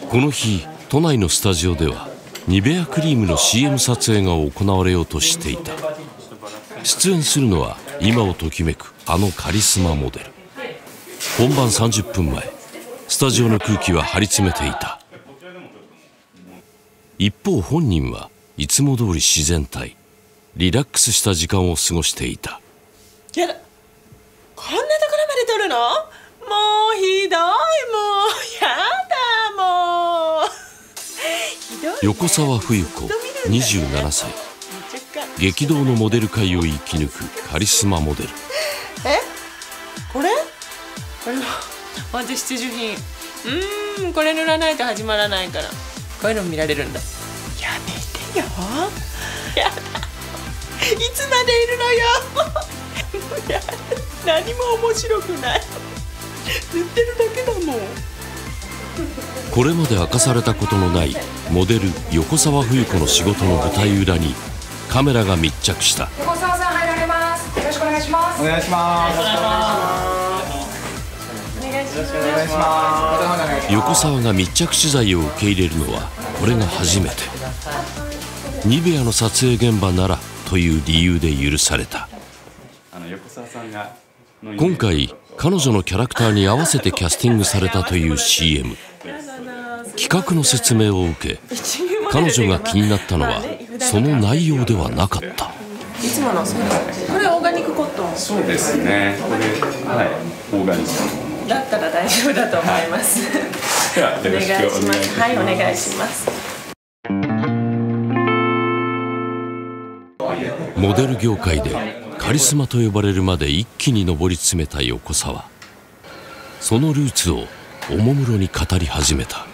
この日、都内のスタジオではニベアクリームの CM 撮影が行われようとしていた。出演するのは今をときめくあのカリスマモデル。本番30分前、スタジオの空気は張り詰めていた。一方本人はいつも通り自然体、リラックスした時間を過ごしていた。 やだ、こんなところまで撮るの？もうひどい、もうやだ、もうひどいね。 横澤冬子27歳、激動のモデル界を生き抜くカリスマモデル。 これは本当必需品。これ塗らないと始まらないから、こういうの見られるんだ。やめてよ。やだ、いつまでいるのよ。もうやだ、何も面白くない。塗ってるだけだもん。 これまで明かされたことのないモデル横澤冬子の仕事の舞台裏にカメラが密着した。 横澤さん入られます。よろしくお願いします。 お願いします。 横澤が密着取材を受け入れるのはこれが初めて。ニベアの撮影現場ならという理由で許された。今回彼女のキャラクターに合わせてキャスティングされたという CM。 企画の説明を受け、彼女が気になったのはその内容ではなかった。 いつものこれオーガニックコットン。 そうですね。これオーガニックだったら大丈夫だと思います。 ではよろしくお願いします。 はい、お願いします。 モデル業界でカリスマと呼ばれるまで一気に上り詰めた横澤。そのルーツをおもむろに語り始めた。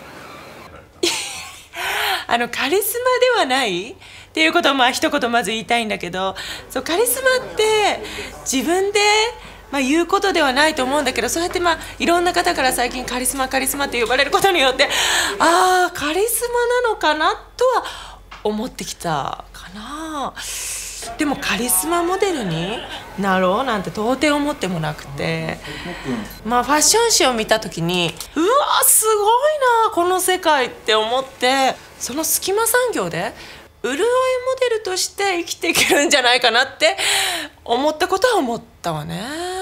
カリスマではないっていうことを一言まず言いたいんだけど、そうカリスマって自分で言うことではないと思うんだけど、そうやっていろんな方から最近カリスマカリスマって呼ばれることによって、ああカリスマなのかなとは思ってきたかな。でもカリスマモデルになろうなんて到底思ってもなくて、ファッション誌を見た時にうわすごいなこの世界って思って、その隙間産業で潤いモデルとして生きていけるんじゃないかなって思ったことは思ったわね。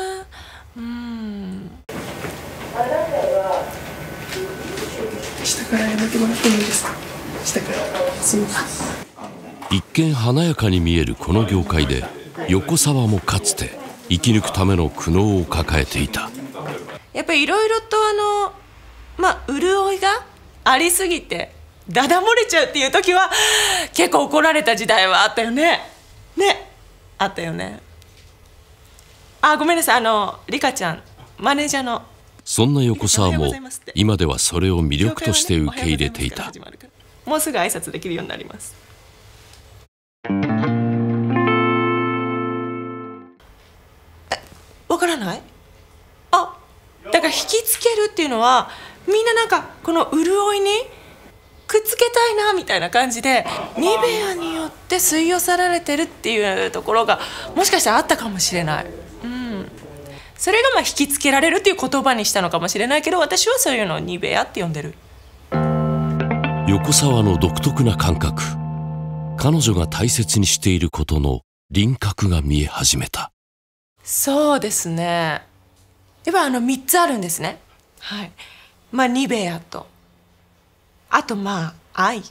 下からやめてもらってもいいですか？下からすみません。 一見華やかに見えるこの業界で横澤もかつて生き抜くための苦悩を抱えていた。 やっぱりいろいろと潤いがありすぎてダダ漏れちゃうっていう時は結構怒られた時代はあったよね。あったよね。ごめんなさい、リカちゃんマネージャーの。 そんな横澤も今ではそれを魅力として受け入れていた。 もうすぐ挨拶できるようになります。わからない？だから引きつけるっていうのはみんなこの潤いにくっつけたいなみたいな感じでニベアによって吸い寄せられてるっていうところがもしかしたらあったかもしれない。それが引きつけられるっていう言葉にしたのかもしれないけど、私はそういうのをニベアって呼んでる。 横澤の独特な感覚、彼女が大切にしていることの輪郭が見え始めた。 そうですね。では3つあるんですね。ニベアと、あと愛、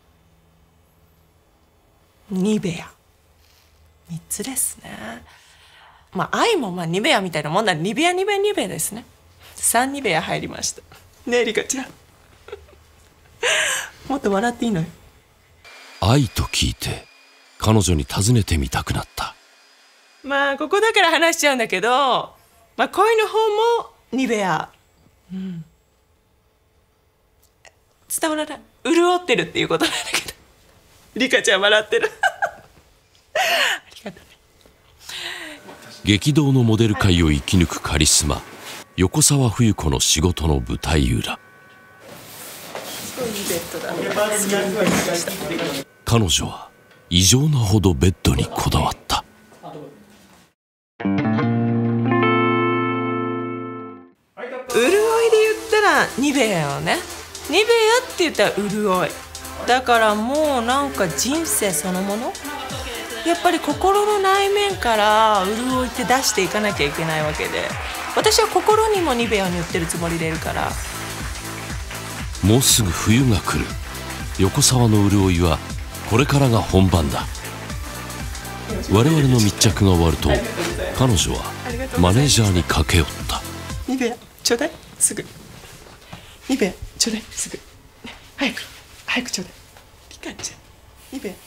ニベア、3つですね。愛もニベアみたいなもんならニベアですね。3ニベア入りましたねえリカちゃん。もっと笑っていいのよ。 愛と聞いて彼女に尋ねてみたくなった。 ここだから話しちゃうんだけど、恋の方もニベア、伝わらない、潤ってるっていうことなんだけど、リカちゃん笑ってる。ありがとうね。 激動のモデル界を生き抜くカリスマ横澤冬子の仕事の舞台裏。彼女は異常なほどベッドにこだわった。 潤いで言ったらニベアよね。 ニベアって言ったら潤いだからもうなんか人生そのものやっぱり心の内面から潤いって出していかなきゃいけないわけで私は心にもニベアを塗ってるつもりでいるからもうすぐ冬が来る横澤の潤いはこれからが本番だ我々の密着が終わると彼女はマネージャーに駆け寄ったニベアちょうだいすぐニベアちょうだいすぐ早くちょうだいリカちゃんニベア